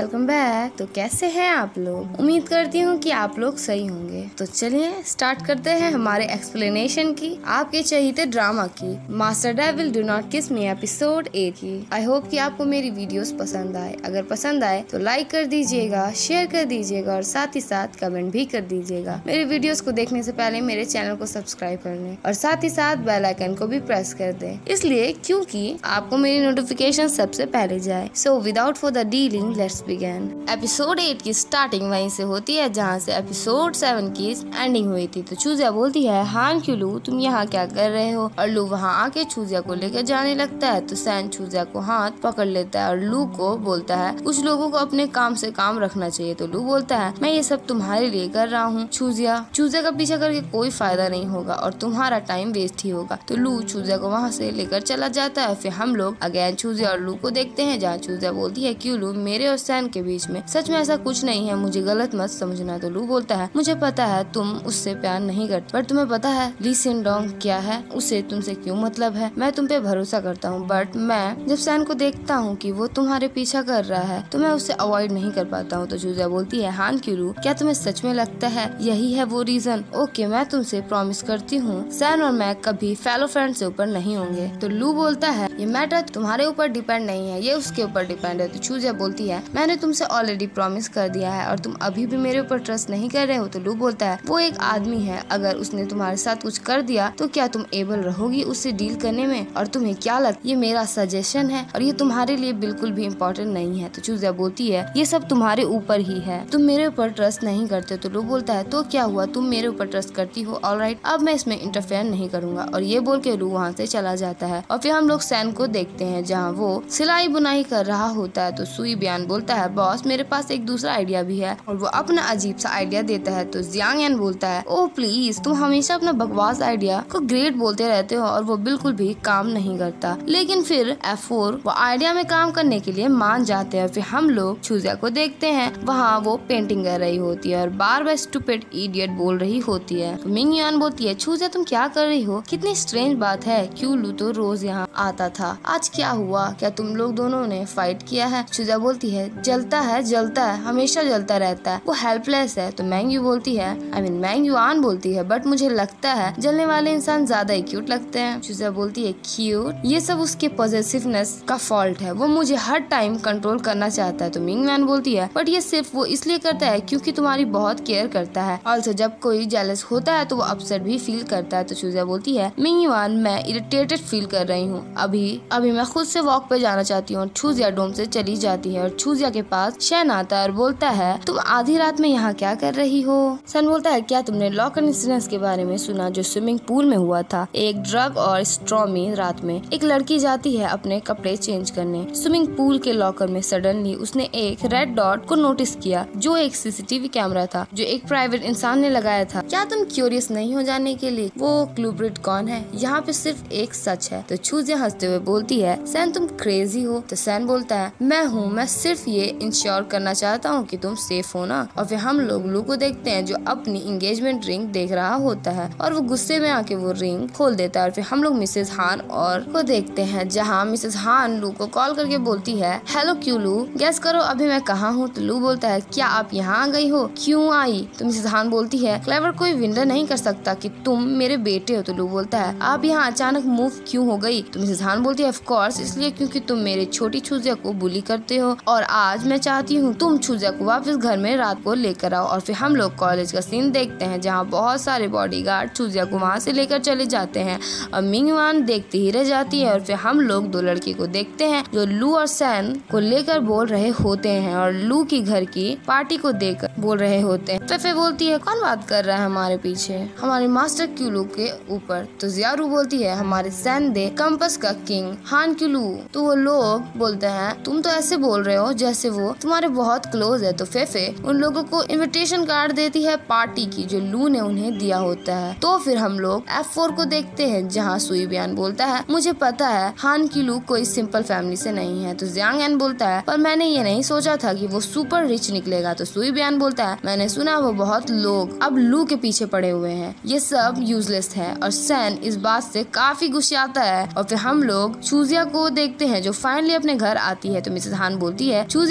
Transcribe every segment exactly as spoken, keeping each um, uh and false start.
Welcome back. तो कैसे हैं आप लोग? उम्मीद करती हूँ कि आप लोग सही होंगे। तो चलिए स्टार्ट करते हैं हमारे एक्सप्लेनेशन की, आपके चहीते ड्रामा की, master devil do not kiss me episode eight की। आई होप कि आपको मेरी वीडियोस पसंद आए। अगर पसंद आए तो लाइक कर दीजिएगा, शेयर कर दीजिएगा और साथ ही साथ कमेंट भी कर दीजिएगा। मेरे वीडियोस को देखने से पहले मेरे चैनल को सब्सक्राइब कर लें और साथ ही साथ बेल आइकन को भी प्रेस कर दें, इसलिए क्योंकि आपको मेरी नोटिफिकेशन सबसे पहले जाए। So without further dealing let's begin. Episode eight की स्टार्टिंग वहीं से होती है जहाँ से एपिसोड सेवन की एंडिंग हुई थी। तो चूजिया बोलती है, हान क्यों लू, तुम यहाँ क्या कर रहे हो? और लू वहाँ आके चूजिया को लेकर जाने लगता है। तो सैन चूजिया को हाथ पकड़ लेता है और लू को बोलता है कुछ लोगों को अपने काम से काम रखना चाहिए। तो लू बोलता है, मैं ये सब तुम्हारे लिए कर रहा हूँ चूजिया, चूजिया का पीछा करके कोई फायदा नहीं होगा और तुम्हारा टाइम वेस्ट ही होगा। तो लू चूजिया को वहाँ से लेकर चला जाता है। फिर हम लोग अगेन चूजिया और लू को देखते हैं जहाँ चूजिया बोलती है, क्यों लू, मेरे और सैन के बीच में सच में ऐसा कुछ नहीं है, मुझे गलत मत समझना। तो लू बोलता है, मुझे पता है तुम उससे प्यार नहीं करते, पर तुम्हें पता है ली सिन डोंग क्या है, उसे तुमसे क्यों मतलब है। मैं तुम पे भरोसा करता हूँ, बट मैं जब सैन को देखता हूँ कि वो तुम्हारे पीछा कर रहा है तो मैं उसे अवॉइड नहीं कर पाता हूँ। तो चूजिया बोलती है, हान क्यों लू, क्या तुम्हें सच में लगता है यही है वो रीजन? ओके, मैं तुमसे प्रॉमिस करती हूँ सैन और मैं कभी फेलो फ्रेंड से ऊपर नहीं होंगे। तो लू बोलता है, ये मैटर तुम्हारे ऊपर डिपेंड नहीं है, ये उसके ऊपर डिपेंड है। तो चूजिया बोलती है, मैंने तुमसे ऑलरेडी प्रॉमिस कर दिया है और तुम अभी भी मेरे ऊपर ट्रस्ट नहीं कर रहे हो। तो लू बोलता है, वो एक आदमी है, अगर उसने तुम्हारे साथ कुछ कर दिया तो क्या तुम एबल रहोगी उससे डील करने में? और तुम्हें क्या लगता, ये मेरा सजेशन है और ये तुम्हारे लिए बिल्कुल भी इम्पोर्टेंट नहीं है। तो चूजिया बोलती है, ये सब तुम्हारे ऊपर ही है, तुम मेरे ऊपर ट्रस्ट नहीं करते। तो लू बोलता है, तो क्या हुआ, तुम मेरे ऊपर ट्रस्ट करती हो, ऑलराइट, अब मैं इसमें इंटरफेयर नहीं करूंगा। और ये बोल के लू वहाँ से चला जाता है। और फिर हम लोग सैन को देखते हैं जहाँ वो सिलाई बुनाई कर रहा होता है। तो सुई बियान बोलता है, बॉस मेरे पास एक दूसरा आइडिया भी है, और वो अपना अजीब सा आइडिया देता है। तो जियांग एन बोलता है, ओह प्लीज, तुम हमेशा अपना बकवास आइडिया को ग्रेट बोलते रहते हो और वो बिल्कुल भी काम नहीं करता। लेकिन फिर एफ फोर वो आइडिया में काम करने के लिए मान जाते हैं। फिर हम लोग चूजिया को देखते हैं, वहाँ वो पेंटिंग कर रही होती है और बार बार स्टूपिड इडियट बोल रही होती है। तो मिंग युआन बोलती है, चूजिया तुम क्या कर रही हो, कितनी स्ट्रेंज बात है, क्यों लू तो रोज यहाँ आता था, आज क्या हुआ, क्या तुम लोग दोनों ने फाइट किया है? चूजिया बोलती है, जलता है जलता है, हमेशा जलता रहता है, वो हेल्पलेस है। तो मैंग यू बोलती है, आई मीन मैंग युआन बोलती है, बट मुझे लगता है जलने वाले इंसान ज्यादा ही क्यूट लगते हैं। चूजिया बोलती है, क्यूट, ये सब उसके पॉजिटिवनेस का फॉल्ट है, वो मुझे हर टाइम कंट्रोल करना चाहता है। तो मिंग मैन बोलती है, बट ये सिर्फ वो इसलिए करता है क्योंकि तुम्हारी बहुत केयर करता है, ऑल्सो जब कोई जेलस होता है तो वो अपसेट भी फील करता है। तो चूजिया बोलती है, मिंग युआन, मैं इरिटेटेड फील कर रही हूँ, अभी अभी मैं खुद से वॉक पे जाना चाहती हूँ। चूजिया डोम से चली जाती है और चूजिया के पास शैन आता है और बोलता है, तुम आधी रात में यहाँ क्या कर रही हो? सन बोलता है, क्या तुमने लॉकर इंसिडेंट के बारे में सुना जो स्विमिंग पूल में हुआ था? एक ड्रग और स्ट्रॉ में रात में एक लड़की जाती है अपने कपड़े चेंज करने, स्विमिंग पूल के लॉकर में सडनली उसने एक रेड डॉट को नोटिस किया जो एक सीसीटीवी कैमरा था जो एक प्राइवेट इंसान ने लगाया था। क्या तुम क्यूरियस नहीं हो जानने के लिए वो क्लूब्रिट कौन है? यहाँ पे सिर्फ एक सच है। तो चूजिया हंसते हुए बोलती है, सैन तुम क्रेजी हो? तो सैन बोलता है, मैं हूँ, मैं सिर्फ ये इंश्योर करना चाहता हूँ कि तुम सेफ हो ना। और फिर हम लोग लू को देखते हैं जो अपनी एंगेजमेंट रिंग देख रहा होता है और वो गुस्से में आके वो रिंग खोल देता है। और फिर हम लोग मिसेस हान और को देखते हैं जहाँ मिसेस हान लू को कॉल करके बोलती है, हेलो क्यों लू, गैस करो अभी मैं कहाँ हूँ? तो लू बोलता है, क्या आप यहाँ आ गई हो, क्यों आई? तो मिसेस हान बोलती है, क्लेवर कोई विंडर नहीं कर सकता कि तुम मेरे बेटे हो। तो लू बोलता है, आप यहाँ अचानक मूव क्यों हो गई? तो मिसेस हान बोलती है, ऑफ कोर्स इसलिए क्योंकि तुम मेरे छोटी चूजिया को बुली करते हो और आज मैं चाहती हूँ तुम चूजिया को वापस घर में रात को लेकर आओ। और फिर हम लोग कॉलेज का सीन देखते हैं जहाँ बहुत सारे बॉडीगार्ड चूजिया को वहाँ से लेकर चले जाते हैं और मिंग युआन देखते ही रह जाती है। और फिर हम लोग दो लड़की को देखते हैं जो लू और सैन को लेकर बोल रहे होते हैं और लू की घर की पार्टी को देखकर बोल रहे होते हैं। फेफे बोलती है, कौन बात कर रहा है हमारे पीछे? हमारे मास्टर क्यूलू के ऊपर। तो जियारू बोलती है, हमारे सैन दे कंपस का किंग हान क्यूलू। तो वो लोग बोलते हैं, तुम तो ऐसे बोल रहे हो जैसे वो तुम्हारे बहुत क्लोज है। तो फेफे उन लोगों को इनविटेशन कार्ड देती है पार्टी की जो लू ने उन्हें दिया होता है। तो फिर हम लोग एफ फोर को देखते हैं जहाँ सुई बियान बोलता है, मुझे पता है हान क्यूलू कोई सिंपल फैमिली से नहीं है। तो जियांग एन बोलता है, पर मैंने ये नहीं सोचा था कि वो सुपर रिच निकलेगा। तो सुई बियान बोलता है, मैंने सुना वो बहुत लोग अब लू के पीछे पड़े हुए हैं, ये सब यूजलेस है। और सैन इस बात से काफी गुस्साता है। और फिर हम लोग चूजिया को देखते हैं जो फाइनली अपने घर आती है। तो मिसेस हान बोलती है, चूजिया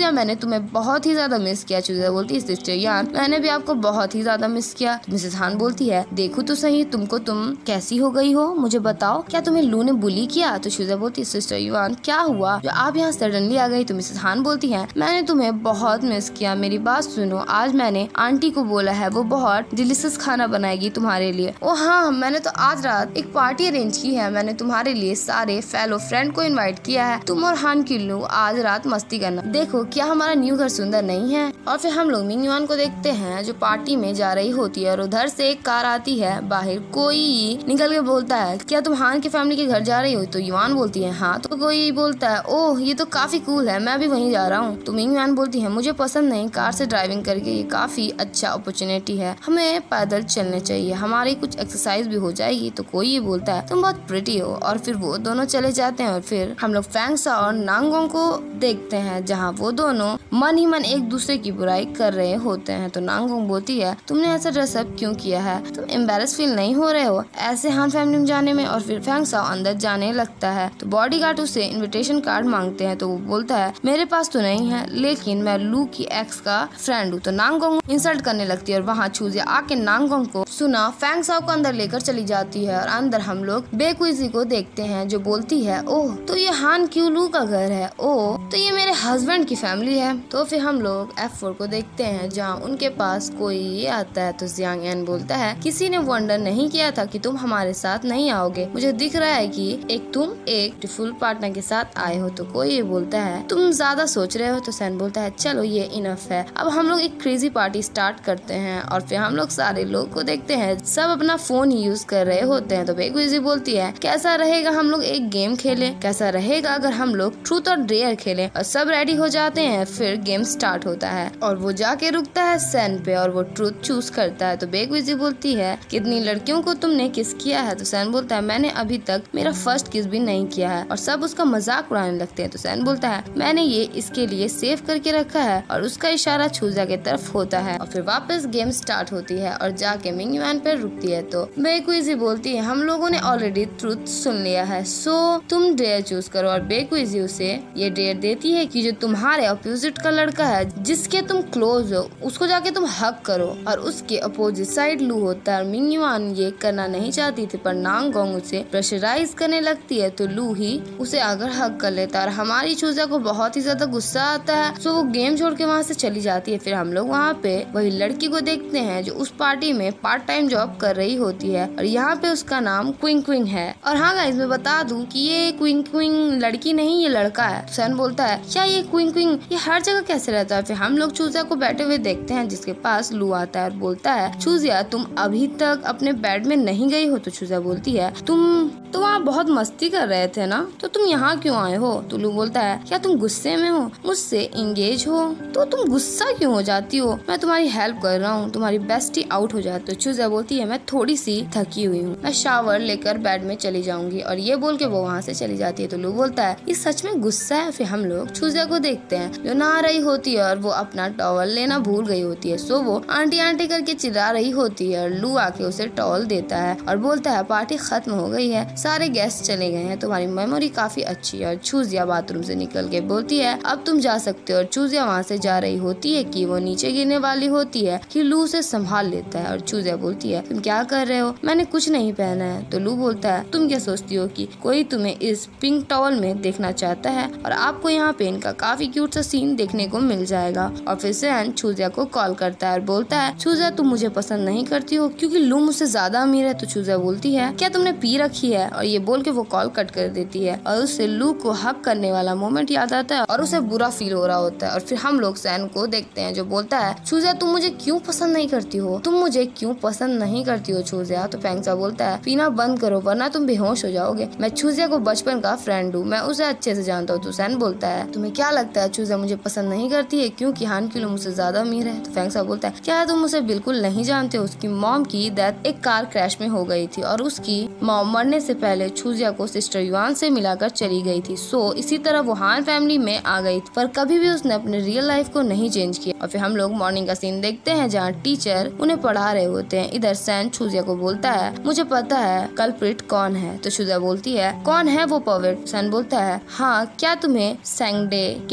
चूजिया मैंने तुम्हें बहुत ही ज्यादा मिस किया। चूजिया बोलती है सिस्टर यान मैंने भी आपको बहुत ही ज्यादा मिस किया। तो मिसेस हान बोलती है देखो तो सही तुमको तुम कैसी हो गई हो, मुझे बताओ क्या तुम्हें लू ने बुली किया। तो चूजिया बोलती है सिस्टर यान क्या हुआ जो आप यहाँ सडनली आ गई। तो मिसेस हान बोलती है मैंने तुम्हें बहुत मिस किया, मेरी बात सुनो, आज मैंने आंटी को बोला है वो बहुत डिलीशियस खाना बनाएगी तुम्हारे लिए। ओ हाँ मैंने तो आज रात एक पार्टी अरेंज की है, मैंने तुम्हारे लिए सारे फेलो फ्रेंड को इनवाइट किया है, तुम और हान की लू आज रात मस्ती करना, देखो क्या हमारा न्यू घर सुंदर नहीं है। और फिर हम लोग मिंग युआन को देखते हैं जो पार्टी में जा रही होती है और उधर से एक कार आती है, बाहर कोई निकल के बोलता है क्या तुम हान की फैमिली के घर जा रही हो। तो युआन बोलती है हाँ। तो कोई बोलता है ओह ये तो काफी कूल है, मैं भी वहीं जा रहा हूँ। तो मिंग युआन बोलती है मुझे पसंद नहीं कार से ड्राइविंग करके, ये काफी अच्छा अपॉर्चुनिटी है, हमें पैदल चलने चाहिए, हमारी कुछ एक्सरसाइज भी हो जाएगी। तो कोई ये बोलता है तुम बहुत प्रिटी हो। और फिर वो दोनों चले जाते हैं और फिर हम लोग फैंग सा और नांगोंग को देखते हैं जहाँ वो दोनों मन ही मन एक दूसरे की बुराई कर रहे होते हैं। तो नांगोंग बोलती है तुमने ऐसा ड्रेसअप क्यों किया है, तुम एम्बेरस फील नहीं हो रहे हो ऐसे हान फैमिली में जाने में। और फिर फैंग सा अंदर जाने लगता है तो बॉडीगार्ड उससे इनविटेशन कार्ड मांगते हैं। तो वो बोलता है मेरे पास तो नहीं है लेकिन मैं लू की एक्स का फ्रेंड हूँ। तो नांगोंग इंसल्ट करने लगती है और वहाँ चूजिया आके नांगोंग को सुना फैंग साओ को अंदर लेकर चली जाती है। और अंदर हम लोग बेक्विजी को देखते हैं जो बोलती है ओह तो ये हान क्यू लू का घर है, ओह तो ये मेरे हस्बैंड की फैमिली है। तो फिर हम लोग एफ फोर को देखते हैं जहाँ उनके पास कोई ये आता है। तो जियांग एन बोलता है किसी ने वंडर नहीं किया था कि तुम हमारे साथ नहीं आओगे, मुझे दिख रहा है कि एक तुम एक फुल पार्टनर के साथ आए हो। तो कोई ये बोलता है तुम ज्यादा सोच रहे हो। तो सैन बोलता है चलो ये इनफ है, अब हम लोग एक क्रेजी पार्टी स्टार्ट करते हैं। और फिर हम लोग सारे लोग को देखते हैं सब अपना फोन ही यूज कर रहे होते हैं। तो बेक्विजी बोलती है कैसा रहेगा हम लोग एक गेम खेलें, कैसा रहेगा अगर हम लोग ट्रूथ और डेयर खेलें। और सब रेडी हो जाते हैं, फिर गेम स्टार्ट होता है और वो जाके रुकता है सैन पे और वो ट्रूथ चूज करता है। तो बेक्विजी बोलती है कितनी लड़कियों को तुमने किस किया है। तो सैन बोलता है मैंने अभी तक मेरा फर्स्ट किस भी नहीं किया है। और सब उसका मजाक उड़ाने लगते हैं। तो सैन बोलता है मैंने ये इसके लिए सेव करके रखा है और उसका इशारा चूजा की तरफ होता है। और फिर वापस गेम स्टार्ट होती है और जाके मिंग युआन पर रुकती है। तो बेक्विजी बोलती है हम लोगों ने ऑलरेडी ट्रूथ सुन लिया है, सो तुम डेयर चूज करो। और बेक्विजी उसे ये डेयर देती है कि जो तुम्हारे अपोजिट का लड़का है जिसके तुम क्लोज हो उसको जाके तुम हक करो। और उसके अपोजिट साइड लू होता है। मिंग युआन ये करना नहीं चाहती थी पर नांगोंग उसे प्रेशराइज करने लगती है तो लू ही उसे आकर हक कर लेता है। और हमारी चूजा को बहुत ही ज्यादा गुस्सा आता है सो वो गेम छोड़ के वहाँ से चली जाती है। फिर हम लोग वहाँ पे वही लड़की को देखते हैं जो उस पार्टी में पार्ट टाइम जॉब कर रही होती है और यहाँ पे उसका नाम क्विंग क्विंग है। और हाँ गाइस मैं बता दूं कि ये क्विंग क्विंग लड़की नहीं ये लड़का है। सैन बोलता है क्या ये क्विंग क्विंग ये हर जगह कैसे रहता है। फिर हम लोग चूजिया को बैठे हुए देखते हैं जिसके पास लू आता है और बोलता है चूजिया तुम अभी तक अपने बेड में नहीं गई हो। तो चूजिया बोलती है तुम तो वहाँ बहुत मस्ती कर रहे थे ना, तो तुम यहाँ क्यों आए हो। तो लू बोलता है क्या तुम गुस्से में हो, मुझसे इंगेज हो तो तुम गुस्सा क्यों हो जाती हो, मैं तुम्हारी हेल्प कर रहा हूँ, तुम्हारी बेस्टी आउट हो जाती। तो चूजिया बोलती है मैं थोड़ी सी थकी हुई हूँ, मैं शावर लेकर बेड में चली जाऊंगी। और ये बोल के वो वहाँ से चली जाती है। तो लू बोलता है ये सच में गुस्सा है। फिर हम लोग चूजिया को देखते हैं जो नहा रही होती है और वो अपना टॉवल लेना भूल गई होती है। सो वो आंटी आंटी करके चिल्ला रही होती है और लू आके उसे टॉवल देता है और बोलता है पार्टी खत्म हो गई है, सारे गेस्ट चले गए हैं, तुम्हारी मेमोरी काफी अच्छी है। और चूजिया बाथरूम से निकल के बोलती है अब तुम जा सकते हो। और चूजिया वहाँ से जा रही होती है कि वो नीचे गिरने वाली होती है कि लू से संभाल लेता है। और चूजिया बोलती है तुम क्या कर रहे हो, मैंने कुछ नहीं पहना है। तो लू बोलता है तुम क्या सोचती हो कि कोई तुम्हें इस पिंक टॉवल में देखना चाहता है, और आपको यहाँ पे इनका काफी क्यूट सा सीन देखने को मिल जाएगा। और फिर सैन चूजिया को कॉल करता है और बोलता है चूजिया तुम मुझे पसंद नहीं करती हो क्योंकि लू मुझसे ज्यादा अमीर है। तो चूजिया बोलती है क्या तुमने पी रखी है, और ये बोल के वो कॉल कट कर देती है। और उससे लू को हक करने वाला मोमेंट याद आता है और उसे बुरा फील हो रहा होता है। और फिर हम लोग सैन को देखते हैं जो बोलता है चूजिया तुम मुझे क्यों पसंद नहीं करती हो, तुम मुझे क्यों पसंद नहीं करती हो चूजिया। तो फैंगसा बोलता है पीना बंद करो वरना तुम बेहोश हो जाओगे, मैं चूजिया को बचपन का फ्रेंड हूँ, मैं उसे अच्छे से जानता हूँ। तो सैन बोलता है तुम्हें क्या लगता है चूजिया मुझे पसंद नहीं करती है क्योंकि हान की लू मुझसे ज्यादा अमीर है। तो फैंगसा बोलता है क्या तुम उसे बिल्कुल नहीं जानते हो, उसकी मॉम की डेथ एक कार क्रैश में हो गई थी और उसकी मॉम मरने से पहले चूजिया को सिस्टर युआन से मिलाकर चली गई थी। सो इसी तरह वो हान फैमिली में आ गई थी पर कभी भी उसने अपने रियल लाइफ को नहीं चेंज किया। और फिर हम लोग मॉर्निंग का सीन देखते हैं जहाँ टीचर उन्हें पढ़ा रहे होते हैं। इधर सैन चूजिया को बोलता है मुझे पता है कल्प्रिट कौन है। तो चूजिया बोलती है कौन है वो पॉवेट। सैन बोलता है हाँ क्या तुम्हें सैंगडे के बॉस में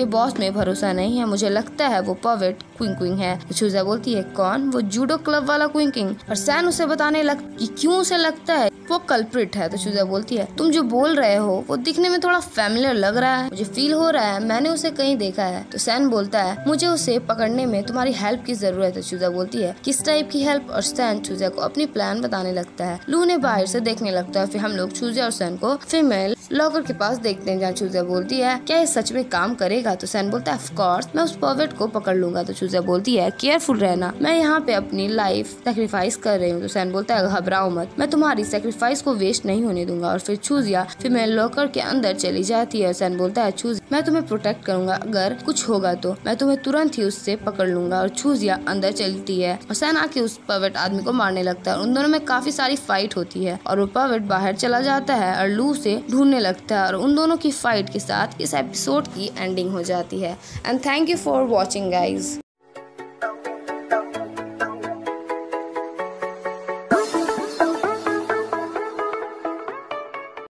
हमें भरोसा नहीं है, मुझे लगता है वो पवेट क्विंग क्विंग है। तो चूजा बोलती है कौन? वो जूडो क्लब वाला क्विंग किंग। और सैन उसे बताने लग कि क्यों उसे लगता है वो कल्प्रिट है। तो चूजा बोलती है तुम जो बोल रहे हो वो दिखने में थोड़ा फैमिलियर लग रहा है, मुझे फील हो रहा है मैंने उसे कहीं देखा है। तो सैन बोलता है मुझे उसे पकड़ने में तुम्हारी हेल्प की जरूरत है। चूजा बोलती है किस टाइप की हेल्प? और सैन चूजा को अपनी प्लान बताने लगता है। लू ने बाहर से देखने लगता है। फिर हम लोग चूजा और सैन को फीमेल लॉकर के पास देखते हैं जहाँ चूजा बोलती है क्या ये सच में काम करेगा? तो सैन बोलता है ऑफ कोर्स मैं उस पवेट को पकड़ लूंगा। तो चूजा बोलती है केयरफुल रहना, मैं यहाँ पे अपनी लाइफ सेक्रीफाइस कर रही हूँ। तो सैन बोलता है घबराओ मत, मैं तुम्हारी सेक्रीफाइस को वेस्ट नहीं होने दूंगा। और फिर चूजिया फीमेल लॉकर के अंदर चली जाती है। सैन बोलता है चूज मैं तुम्हें प्रोटेक्ट करूंगा, अगर कुछ होगा तो मैं तुम्हें तुरंत ही उससे पकड़ लूंगा। और चूजिया अंदर चलती है और सैन आके उस पवेट आदमी को मारने लगता है। उन दोनों में काफी सारी फाइट होती है और वो पवेट बाहर चला जाता है और लू से ढूंढने लगता है। और उन दोनों की फाइट के साथ इस एपिसोड की एंडिंग हो जाती है। And thank you for watching guys.